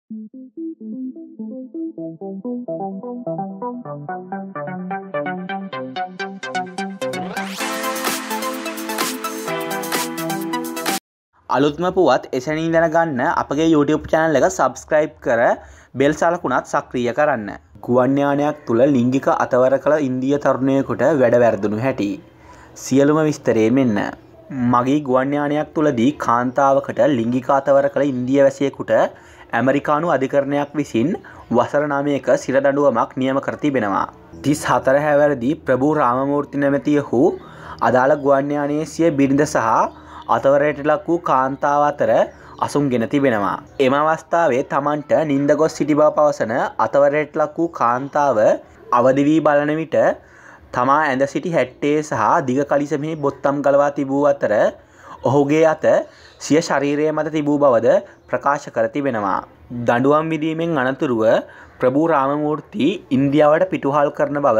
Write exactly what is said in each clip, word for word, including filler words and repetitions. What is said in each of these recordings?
අලුත්ම පුවත් එසැනින් දැනගන්න අපගේ YouTube channel එක subscribe කර බෙල් සලකුණත් සක්‍රිය කරන්න. ගුවන් යානයක් තුල ලිංගික අතවර කළ ඉන්දිය තරුණයෙකුට වැඩ වැරදුණු හැටි. සියලුම විස්තරේ මෙන්න. මගී ගුවන් යානයක් තුලදී කාන්තාවකට ලිංගික අතවර කළ ඉන්දිය වැසියෙකුට ඇමරිකානු අධිකරණයක් විසින් වසර නවයක සිර දඬුවමක් නියම කර තිබෙනවා. තිස් හතර හැවිරිදි ප්‍රභූ රාමමූර්ති නැමැතිහු අදාළ ගුවන් යානයේ සිය බිරිඳ සහ අතවරයට ලක් වූ කාන්තාව අතර අසුන්ගෙන තිබෙනවා. එම අවස්ථාවේ තමන්ට නිින්ද ගොස් සිටි බව පවසන අතවරයට ලක් වූ කාන්තාව අවදි වී බලන විට තමා ඇඳ සිටි හැට්ටේ සහ දිග කලිසමෙහි බොත්තම් ගලවා තිබූ අතර ඔහුගේ අත සිය ශරීරය මත තිබූ බවද ප්‍රකාශ කර තිබෙනවා. දඬුවම් විදීමෙන් අනතුරුව ප්‍රභූ රාමමූර්ති ඉන්දියාවට පිටුහල් කරන බව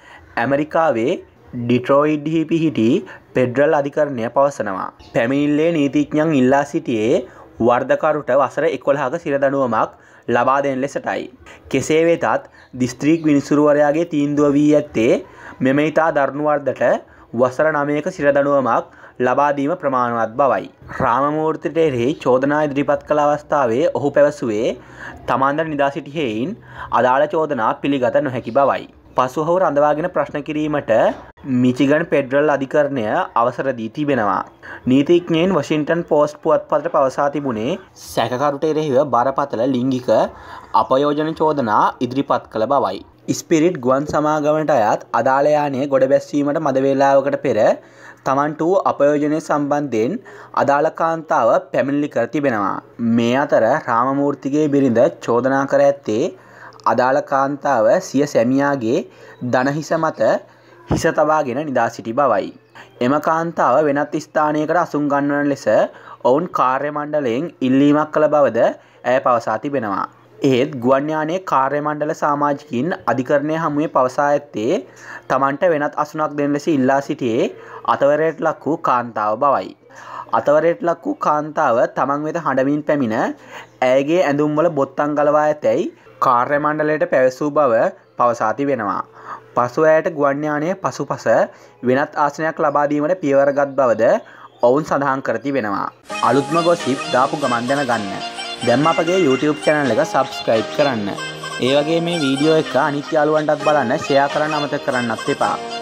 ඇමරිකාවේ ඩිට්‍රොයිට්හි පිහිටි ෆෙඩරල් අධිකරණය පවසනවා. පැමිණිල්ලේ නීතිඥයන් ඉල්ලා සිටියේ වර්ධකරුට වසර එකොළහක සිර දඬුවමක් ලබා දෙන ලෙසටයි. කෙසේ වෙතත් දිස්ත්‍රික් විනිසුරුවරයාගේ තීන්දුව වී ඇත්තේ මෙම ඉතා දරුණු වර්ධට වසර නවයක සිර දඬුවමක් ලබා දීම ප්‍රමාණවත් බවයි. රාමමූර්තිට එරෙහි චෝදනා ඉදිරිපත් කළ අවස්ථාවේ ඔහු පැවසුවේ තමන්ද නිදා සිටි හේයින් අදාළ චෝදනා පිළිගත නොහැකි බවයි. පසුව ඔහු රඳවාගෙන ප්‍රශ්න කිරීමට මිචිගන් ෆෙඩරල් අධිකරණය අවසර දී තිබෙනවා. නීතිඥයින් වොෂින්ටන් පෝස්ට් පුවත්පතට පවසා තිබුණේ සැකකරුට එරෙහිව බරපතල ලිංගික අපයෝජන චෝදනා ඉදිරිපත් කළ බවයි. ස්පිරිට් ගුවන් සමාගමට අයත් අදාළ යානය ගොඩ බැස්වීමට මද වේලාවකට පෙර තමන්ට වූ අපයෝජනය සම්බන්ධයෙන් අදාළ කාන්තාව පැමිණිලි කර තිබෙනවා. මේ අතර රාමමූර්තිගේ බිරිඳ චෝදනා කර ඇත්තේ අදාළ කාන්තාව සිය සැමියාගේ දණහිස මත හිස තබාගෙන නිදා සිටි බවයි. එම කාන්තාව වෙනත් ස්ථානයකට අසුන් ගන්වන ලෙස ඔවුන් කාර්ය මණ්ඩලයෙන් ඉල්ලීමක් කළ බවද ඇය පවසා තිබෙනවා. එහෙත් ගුවන් යානයේ කාර්ය මණ්ඩල සමාජිකින් අධිකරණය හමුවේ පවසා ඇත්තේ තමන්ට වෙනත් අසුනක් දෙන ලෙස ඉල්ලා සිටියේ අතවරයට ලක් වූ කාන්තාව බවයි. අතවරයට ලක් වූ කාන්තාව තමන් වෙත හඬමින් පැමිණ ඇයගේ ඇඳුම්වල බොත්තම් ගලවා ඇතැයි කාර්ය මණ්ඩලයට පැවසූ බව පවසා තිබෙනවා. පසුව ඇයට ගුවන් යානයේ පසුපස වෙනත් ආසනයක් ලබා දීමට පියවරගත් බවද ඔවුන් සඳහන් කර තිබෙනවා. අලුත්ම ගොසිප් දාපු ගමන් දැනගන්න දැන් අපගේ YouTube channel එක subscribe කරන්න. ඒ වගේ මේ වීඩියෝ එක අනිත් යාළුවන්ටත් බලන්න share කරන්න අමතක කරන්නත් එපා.